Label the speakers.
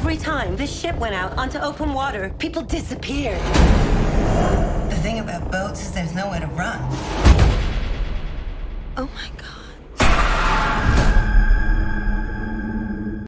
Speaker 1: Every time this ship went out onto open water, people disappeared.
Speaker 2: The thing about boats is there's nowhere to run.
Speaker 1: Oh my God.